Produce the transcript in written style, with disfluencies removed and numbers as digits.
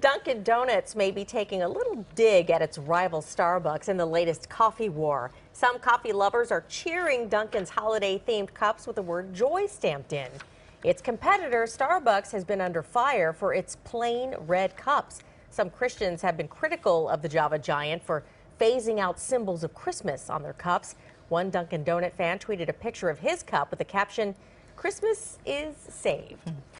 Dunkin Donuts may be taking a little dig at its rival Starbucks in the latest coffee war. Some coffee lovers are cheering Dunkin's holiday-themed cups with the word joy stamped in. Its competitor, Starbucks, has been under fire for its plain red cups. Some Christians have been critical of the Java giant for phasing out symbols of Christmas on their cups. One Dunkin' Donut fan tweeted a picture of his cup with the caption, "Christmas is saved."